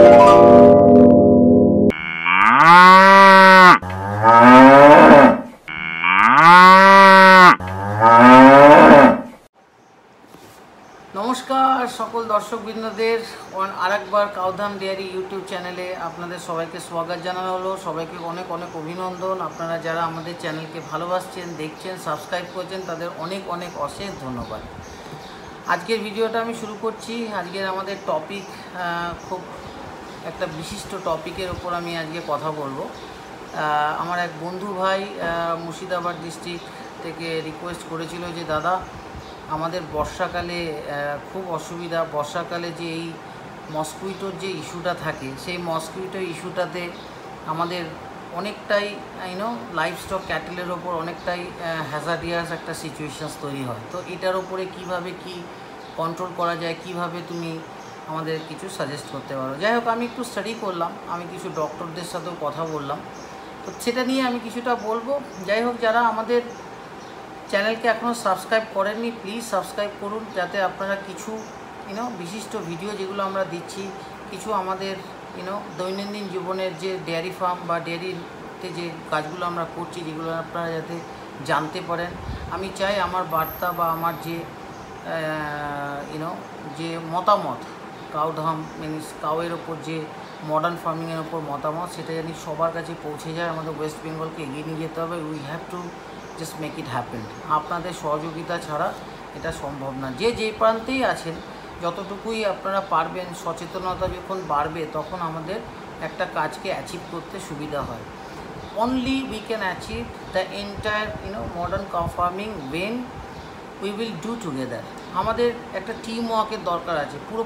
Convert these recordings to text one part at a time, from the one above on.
नमस्कार सकल दर्शकबृंदদের আরেকবার কাউধাম ডেয়ারি ইউটিউব চ্যানেলে আপনাদের সবাইকে স্বাগত জানানো হলো। সবাইকে অনেক অনেক অভিনন্দন। আপনারা যারা আমাদের চ্যানেলকে ভালোবাসছেন, দেখছেন, সাবস্ক্রাইব করছেন, তাদের অনেক অনেক অশেষ ধন্যবাদ। আজকের ভিডিওটা আমি শুরু করছি। আজকের আমাদের টপিক খুব একটা বিশিষ্ট টপিকের উপর আমি আজকে কথা বলবো। আমার এক বন্ধু ভাই মুর্শিদাবাদ ডিস্ট্রিক্ট থেকে রিকোয়েস্ট করেছিল যে দাদা, আমাদের বর্ষাকালে খুব অসুবিধা। বর্ষাকালে যে এই মসকুইটোর যে ইস্যুটা থাকে, সেই মসকুইটো ইস্যুটাতে আমাদের অনেকটাই লাইফ স্টক ক্যাটেলের ওপর অনেকটাই হ্যাজার্ডিয়াস একটা সিচুয়েশানস তৈরি হয়। তো এটার ওপরে কিভাবে কি কন্ট্রোল করা যায়, কিভাবে তুমি আমাদের কিছু সাজেস্ট করতে পারো। যাই হোক, আমি একটু স্টাডি করলাম, আমি কিছু ডক্টরদের সাথেও কথা বললাম, তো সেটা নিয়ে আমি কিছুটা বলবো। যাই হোক, যারা আমাদের চ্যানেলকে এখনও সাবস্ক্রাইব করেননি, প্লিজ সাবস্ক্রাইব করুন, যাতে আপনারা কিছু বিশিষ্ট ভিডিও যেগুলো আমরা দিচ্ছি, কিছু আমাদের দৈনন্দিন জীবনের যে ডেয়ারি ফার্ম বা ডেয়ারিতে যে কাজগুলো আমরা করছি, যেগুলো আপনারা যাতে জানতে পারেন। আমি চাই আমার বার্তা বা আমার যে মতামত কাউধাম মিনস কাউয়ের ওপর যে মডার্ন ফার্মিংয়ের ওপর মতামত, সেটা জানি সবার কাছে পৌঁছে যায়। আমাদের ওয়েস্ট বেঙ্গলকে এগিয়ে নিয়ে যেতে হবে। We have to just make it happen. আপনাদের সহযোগিতা ছাড়া এটা সম্ভব না। যে প্রান্তেই আছেন, যতটুকুই আপনারা পারবেন, সচেতনতা যখন বাড়বে, তখন আমাদের একটা কাজকে অ্যাচিভ করতে সুবিধা হয়। Only we can achieve the entire modern cow farming when we will do together. আমাদের একটা টিম ওয়ার্কের দরকার আছে। পুরো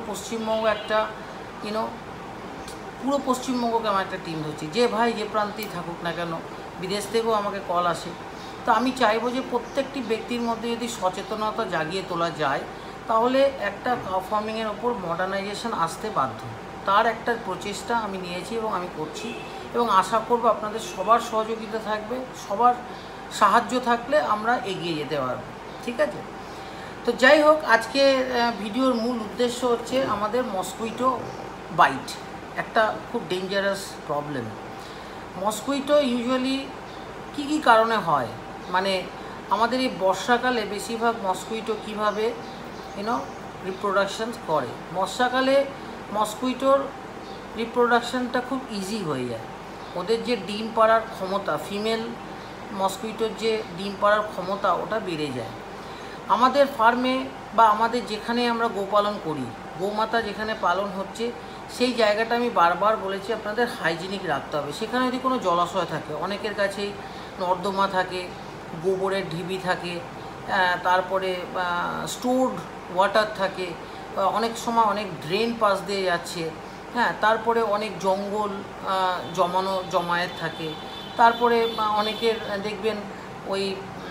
পশ্চিমবঙ্গকে আমার একটা টিম ধরছি। যে ভাই যে প্রান্তেই থাকুক না কেন, বিদেশ থেকেও আমাকে কল আসে। তো আমি চাইবো যে প্রত্যেকটি ব্যক্তির মধ্যে যদি সচেতনতা জাগিয়ে তোলা যায়, তাহলে একটা কাউ ফার্মিংয়ের ওপর মডার্নাইজেশন আসতে বাধ্য। তার একটা প্রচেষ্টা আমি নিয়েছি এবং আমি করছি, এবং আশা করব আপনাদের সবার সহযোগিতা থাকবে। সবার সাহায্য থাকলে আমরা এগিয়ে যেতে পারবো। ঠিক আছে? তো যাই হোক, আজকে ভিডিওর মূল উদ্দেশ্য হচ্ছে আমাদের মসকুইটো বাইট, একটা খুব ডেঞ্জারাস প্রবলেম। মসকুইটো ইউজুয়ালি কী কী কারণে হয়, মানে আমাদের এই বর্ষাকালে বেশিরভাগ মসকুইটো কীভাবে রিপ্রোডাকশান করে। বর্ষাকালে মসকুইটোর রিপ্রোডাকশানটা খুব ইজি হয়ে যায়। ওদের যে ডিম পাড়ার ক্ষমতা, ফিমেল মসকুইটোর যে ডিম পাড়ার ক্ষমতা, ওটা বেড়ে যায়। আমাদের ফার্মে বা আমাদের যেখানে আমরা গোপালন করি, গোমাতা যেখানে পালন হচ্ছে, সেই জায়গাটা আমি বারবার বলেছি আপনাদের হাইজিনিক রাখতে হবে। সেখানে যদি কোনো জলাশয় থাকে, অনেকের কাছেই নর্দমা থাকে, গোবরের ঢিবি থাকে, তারপরে স্টোরড ওয়াটার থাকে, অনেক সময় অনেক ড্রেন পাস দিয়ে যাচ্ছে, তারপরে অনেক জঙ্গল জমায়েত থাকে। তারপরে অনেকের দেখবেন ওই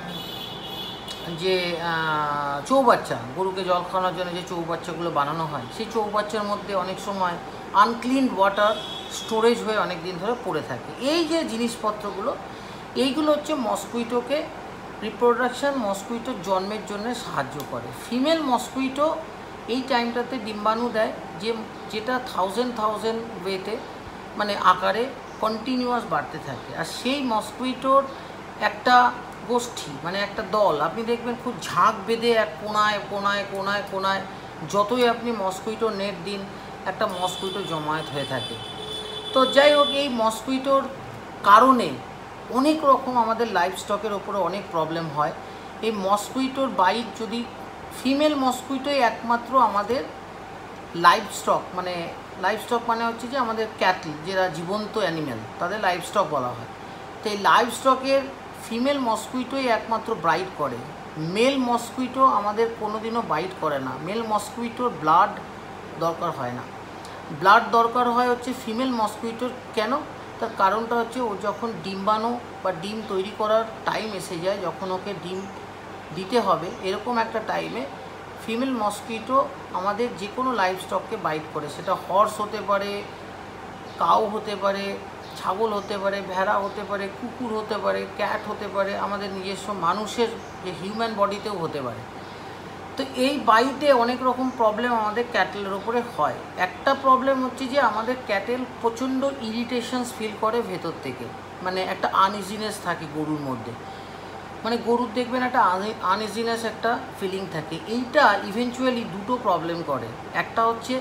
যে চৌবাচ্চা, গরুকে জল খাওয়ানোর জন্য যে চৌবাচ্চাগুলো বানানো হয়, সেই চৌবাচ্চার মধ্যে অনেক সময় আনক্লিন ওয়াটার স্টোরেজ হয়ে অনেক দিন ধরে পড়ে থাকে। এই যে জিনিসপত্রগুলো, এইগুলো হচ্ছে মসকুইটোকে রিপ্রোডাকশান, মসকুইটোর জন্মের জন্য সাহায্য করে। ফিমেল মসকুইটো এই টাইমটাতে ডিম্বাণু দেয়, যেটা থাউজেন্ড ওয়েতে মানে আকারে কন্টিনিউয়াস বাড়তে থাকে। আর সেই মসকুইটোর একটা গোষ্ঠী, মানে একটা দল, আপনি দেখবেন খুব ঝাঁক বেঁধে এক কোনায় যতই আপনি মসকুইটো নেট দিন, একটা মসকুইটো জমায়েত হয়ে থাকে। তো যাই হোক, এই মসকুইটোর কারণে অনেক রকম আমাদের লাইফ স্টকের ওপরে অনেক প্রবলেম হয়। এই মসকুইটোর বাইট, যদি ফিমেল মসকুইটোই একমাত্র আমাদের লাইফ স্টক মানে হচ্ছে যে আমাদের ক্যাটল, যারা জীবন্ত অ্যানিম্যাল, তাদের লাইফ স্টক বলা হয়। তো এই লাইফ স্টকের ফিমেল মসকুইটোই একমাত্র ব্রাইট করে। মেল মসকুইটো আমাদের কোনোদিনও বাইট করে না। মেল মসকুইটোর ব্লাড দরকার হয় না। ব্লাড দরকার হয় হচ্ছে ফিমেল মসকুইটোর। কেন? তার কারণটা হচ্ছে, ও যখন ডিম্বাণু বা ডিম তৈরি করার টাইম এসে যায়, যখন ওকে ডিম দিতে হবে, এরকম একটা টাইমে ফিমেল মসকুইটো আমাদের যে কোনো লাইফ স্টককে বাইট করে। সেটা হর্স হতে পারে, কাউ হতে পারে, ছাগল হতে পারে, ভেড়া হতে পারে, কুকুর হতে পারে, ক্যাট হতে পারে, আমাদের নিজস্ব মানুষের যে হিউম্যান বডিতেও হতে পারে। তো তো এই বাইটে অনেক রকম প্রবলেম আমাদের ক্যাটেলের ওপরে হয়। একটা প্রবলেম হচ্ছে যে আমাদের ক্যাটেল প্রচণ্ড ইরিটেশনস ফিল করে ভেতর থেকে, মানে একটা আনইজিনেস থাকে গরুর মধ্যে, মানে গরুর দেখবেন একটা আনইজিনেস একটা ফিলিং থাকে। এইটা ইভেনচুয়ালি দুটো প্রবলেম করে। একটা হচ্ছে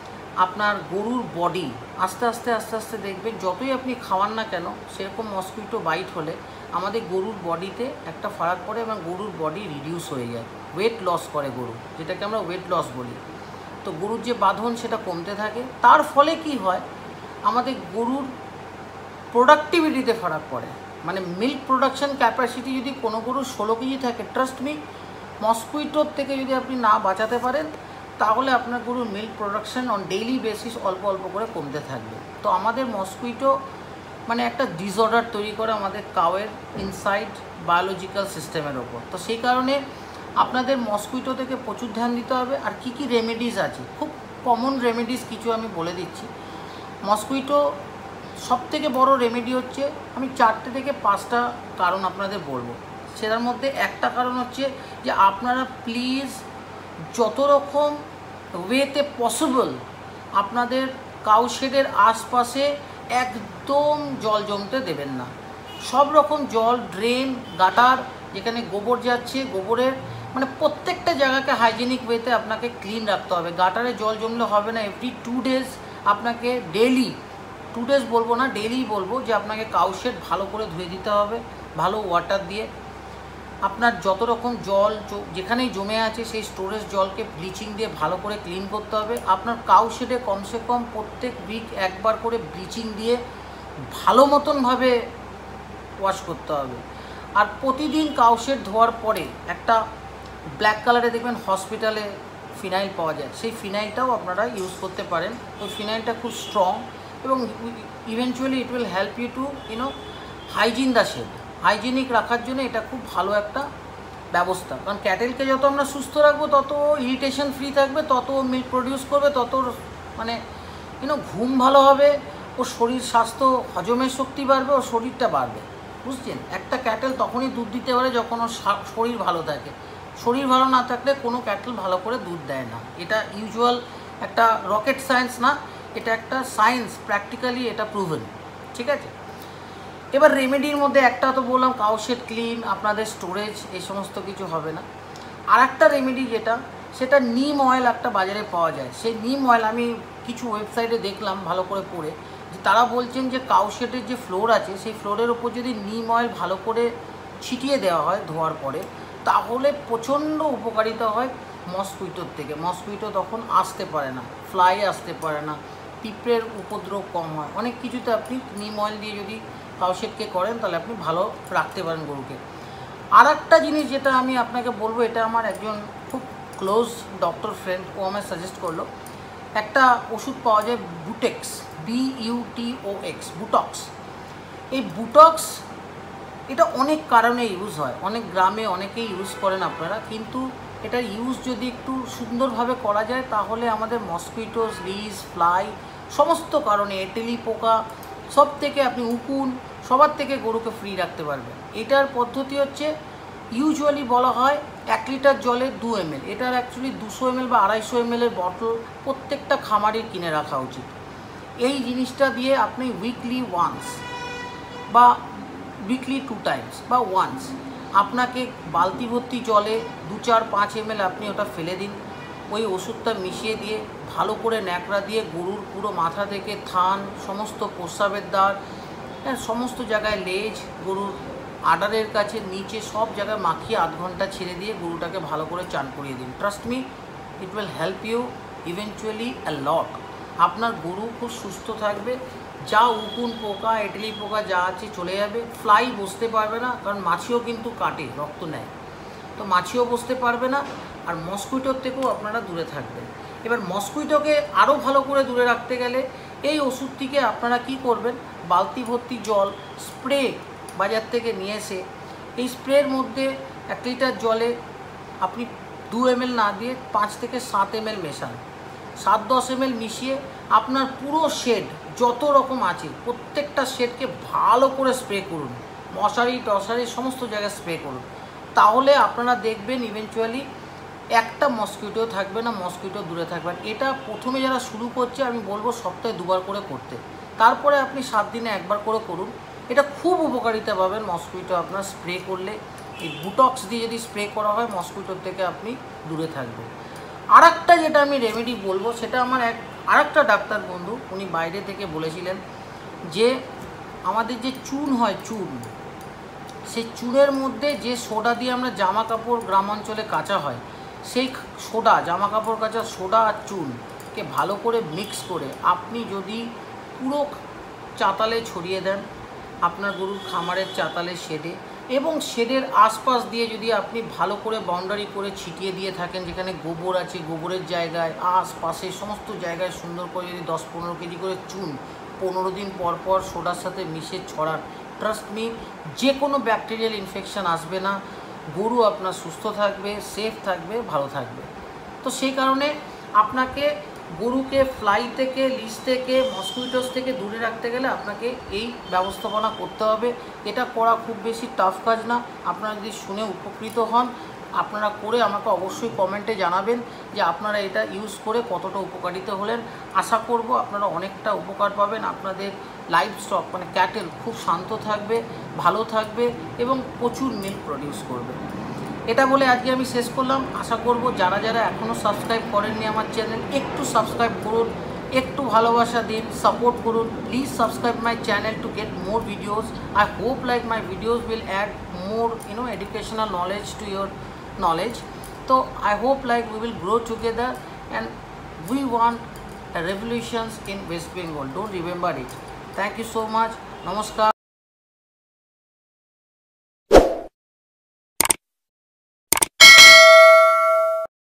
আপনার গরুর বডি আস্তে আস্তে দেখবেন যতই আপনি খাওয়ান না কেন সেরকম মসকুইটো বাইট হলে আমাদের গরুর বডিতে একটা ফারাক পড়ে এবং গরুর বডি রিডিউস হয়ে যায়, ওয়েট লস করে গরু, যেটাকে আমরা ওয়েট লস বলি। তো গরুর যে বাঁধন সেটা কমতে থাকে, তার ফলে কি হয় আমাদের গরুর প্রোডাক্টিভিটিতে ফারাক পড়ে। মানে মিল্ক প্রোডাকশন ক্যাপাসিটি যদি কোনো গরুর 16 কেজি থাকে, ট্রাস্ট মি, মসকুইটোর থেকে যদি আপনি না বাঁচাতে পারেন তাহলে আপনার গরুর milk production on daily basis অল্প অল্প করে কমতে থাকবে। তো আমাদের মসকুইটো মানে একটা ডিসঅর্ডার তৈরি করে আমাদের কাউয়ের ইনসাইড বায়োলজিক্যাল সিস্টেমের ওপর। তো সেই কারণে আপনাদের মসকুইটো থেকে প্রচুর ধ্যান দিতে হবে। আর কি কি রেমেডিস আছে, খুব কমন রেমেডিস কিছু আমি বলে দিচ্ছি। মসকুইটো সবথেকে বড় রেমেডি হচ্ছে, আমি 4 থেকে 5টা কারণ আপনাদের বলবো। সেটার মধ্যে একটা কারণ হচ্ছে যে আপনারা প্লিজ যত রকম ওয়েতে পসিবল আপনাদের কাউশেডের আশপাশে একদম জল জমতে দেবেন না। সব রকম জল, ড্রেন, গাটার, যেখানে গোবর যাচ্ছে গোবরের মানে প্রত্যেকটা জায়গাকে হাইজেনিক ওয়েতে আপনাকে ক্লিন রাখতে হবে। গাটারে জল জমলে হবে না। এভরি 2 ডেজ আপনাকে ডেইলি, 2 ডেজ বলবো না, ডেইলি বলবো যে আপনাকে কাউশেড ভালো করে ধুয়ে দিতে হবে ভালো ওয়াটার দিয়ে। আপনার যত রকম জল যেখানেই জমে আছে সেই স্টোরেজ জলকে ব্লিচিং দিয়ে ভালো করে ক্লিন করতে হবে। আপনার কাউশেডে কমসে কম প্রত্যেক উইক একবার করে ব্লিচিং দিয়ে ভালো মতনভাবে ওয়াশ করতে হবে। আর প্রতিদিন কাউশেড ধোয়ার পরে একটা ব্ল্যাক কালারে দেখবেন হসপিটালে ফিনাইল পাওয়া যায়, সেই ফিনাইলটাও আপনারা ইউজ করতে পারেন। ওই ফিনাইলটা খুব স্ট্রং এবং eventually it will help you to hygiene the shed. Hygienic রাখার জন্য এটা খুব ভালো একটা ব্যবস্থা। কারণ ক্যাটেলকে যত আমরা সুস্থ রাখবো তত ইরিটেশন ফ্রি থাকবে, তত মিল্ক প্রডিউস করবে, তত মানে ঘুম ভালো হবে, ওর শরীর স্বাস্থ্য হজমের শক্তি বাড়বে, ওর শরীরটা বাড়বে। বুঝছেন, একটা ক্যাটেল তখনই দুধ দিতে পারে যখন ওর শরীর ভালো থাকে। শরীর ভালো না থাকলে কোনো ক্যাটেল ভালো করে দুধ দেয় না। এটা ইউজুয়াল একটা রকেট সায়েন্স না, এটা একটা সায়েন্স, প্র্যাকটিক্যালি এটা প্রুভেন। ঠিক আছে, এবার রেমেডির মধ্যে একটা তো বললাম কাউশেড ক্লিন, আপনাদের স্টোরেজ, এই সমস্ত কিছু হবে না। আর একটা রেমেডি যেটা, সেটা নিম অয়েল একটা বাজারে পাওয়া যায়। সেই নিম অয়েল আমি কিছু ওয়েবসাইটে দেখলাম ভালো করে পড়ে, যে তারা বলছেন যে কাউশেডের যে ফ্লোর আছে সেই ফ্লোরের ওপর যদি নিম অয়েল ভালো করে ছিটিয়ে দেওয়া হয় ধোয়ার পরে, তাহলে প্রচণ্ড উপকারিতা হয় মসকুইটোর থেকে। মসকুইটো তখন আসতে পারে না, ফ্লাই আসতে পারে না, পিঁপড়ের উপদ্রব কম হয়। অনেক কিছুতে আপনি নিম অয়েল দিয়ে যদি কাউশেডকে করেন তাহলে আপনি ভালো রাখতে পারেন গরুকে। আর একটা জিনিস যেটা আমি আপনাকে বলবো, এটা আমার একজন খুব ক্লোজ ডক্টর ফ্রেন্ড, ও আমায় সাজেস্ট করলো। একটা ওষুধ পাওয়া যায় বুটেক্স, BUTOX, বুটক্স। এই বুটক্স এটা অনেক কারণে ইউজ হয়, অনেক গ্রামে অনেকেই ইউজ করেন আপনারা, কিন্তু এটার ইউজ যদি একটু সুন্দরভাবে করা যায় তাহলে আমাদের মসকুইটোস, লিজ, ফ্লাই সমস্ত কারণে, এটেলি পোকা সব থেকে আপনি উকুন সবার থেকে গরুকে ফ্রি রাখতে পারবেন। এটার পদ্ধতি হচ্ছে ইউজুয়ালি বলা হয় 1 লিটার জলে 2 ml। এটার অ্যাকচুয়ালি 200 ml বা 250 ml এর বটল প্রত্যেকটা খামারের কিনে রাখা উচিত। এই জিনিসটা দিয়ে আপনি উইকলি ওয়ান্স বা উইকলি 2 টাইমস বা ওয়ান্স আপনাকে বালতি ভর্তি জলে 2, 4, 5 ml আপনি ওটা ফেলে দিন। ওই ওষুধটা মিশিয়ে দিয়ে ভালো করে ন্যাকড়া দিয়ে গরুর পুরো মাথা থেকে থান, সমস্ত প্রস্রাবের দ্বার, সমস্ত জায়গায় লেজ, গরুর আডারের কাছে, নিচে সব জায়গায় মাখিয়ে 8 ঘন্টা ছেড়ে দিয়ে গরুটাকে ভালো করে চান করিয়ে দিন। Trust me, it will help you eventually a lot. আপনার গরু খুব সুস্থ থাকবে, যা উকুন পোকা, এটলি পোকা যা আছে চলে যাবে, ফ্লাই বসতে পারবে না, কারণ মাছিও কিন্তু কাটে, রক্ত নেয়, তো মাছিও বসতে পারবে না। আর মসকুইটোর থেকেও আপনারা দূরে থাকবেন। এবার মসকুইটোকে আরও ভালো করে দূরে রাখতে গেলে এই ওষুধটিকে আপনারা কি করবেন, বালতি ভর্তি জল স্প্রে বাজার থেকে নিয়ে এসে এই স্প্রের মধ্যে 1 লিটার জলে আপনি 2 ml না দিয়ে 5 থেকে 7 ml মেশান। 7-10 ml মিশিয়ে আপনার পুরো শেড যত রকম আছে প্রত্যেকটা শেডকে ভালো করে স্প্রে করুন, মশারি টশারি সমস্ত জায়গায় স্প্রে করুন। তাহলে আপনারা দেখবেন ইভেনচুয়ালি একটা মসকিউটো থাকবে না, মসকিউটো দূরে থাকবেন। এটা প্রথমে যারা শুরু করছে আমি বলবো সপ্তাহে 2 বার করে করতে, তারপরে আপনি 7 দিনে 1 বার করে করুন। এটা খুব উপকারিতা পাবেন মসকিউটো আপনার স্প্রে করলে। এই বুটক্স দিয়ে যদি স্প্রে করা হয় মসকিউটোর থেকে আপনি দূরে থাকবেন। আরেকটা যেটা আমি রেমেডি বলবো, সেটা আমার আরেকটা ডাক্তার বন্ধু উনি বাইরে থেকে বলেছিলেন যে আমাদের যে চুন হয়, চুন, সেই চুনের মধ্যে যে সোডা দিয়ে আমরা জামা কাপড় গ্রামাঞ্চলে কাচা হয়, সেই সোডা, জামা কাপড় কাচার সোডা আর চুনকে ভালো করে মিক্স করে আপনি যদি পুরো চাতালে ছড়িয়ে দেন, আপনার গরুর খামারের চাতালে, শেডে এবং শেডের আশপাশ দিয়ে যদি আপনি ভালো করে বাউন্ডারি করে ছিটিয়ে দিয়ে থাকেন, যেখানে গোবর আছে গোবরের জায়গায় আশপাশে সমস্ত জায়গায় সুন্দর করে যদি 10-15 কেজি করে চুন 15 দিন পর পর সোডার সাথে মিশে ছড়ান, ট্রাস্ট মি, যে কোনো ব্যাকটেরিয়াল ইনফেকশান আসবে না, গরু আপনার সুস্থ থাকবে, সেফ থাকবে, ভালো থাকবে। তো সেই কারণে আপনাকে গরুকে ফ্লাই থেকে, লিচ থেকে, মসকিউটোস থেকে দূরে রাখতে গেলে আপনাকে এই ব্যবস্থাপনা করতে হবে। এটা করা খুব বেশি টাফ কাজ না। আপনারা যদি শুনে উপকৃত হন, আপনারা করে আমাকে অবশ্যই কমেন্টে জানাবেন যে আপনারা এটা ইউজ করে কতটা উপকারিত হলেন। আশা করব আপনারা অনেকটা উপকার পাবেন। আপনাদের লাইভ স্টক মানে ক্যাটেল খুব শান্ত থাকবে, ভালো থাকবে এবং প্রচুর মিল্ক প্রডিউস করবে। এটা বলে আজকে আমি শেষ করলাম। আশা করব যারা যারা এখনও সাবস্ক্রাইব করেননি আমার চ্যানেল, একটু সাবস্ক্রাইব করুন, একটু ভালোবাসা দিন, সাপোর্ট করুন। Please subscribe my channel to get more videos. I hope like my videos will add more educational knowledge to your knowledge. So I hope like we will grow together and we want a revolutions in West Bengal. Don't remember it. Thank you so much. Namaskar.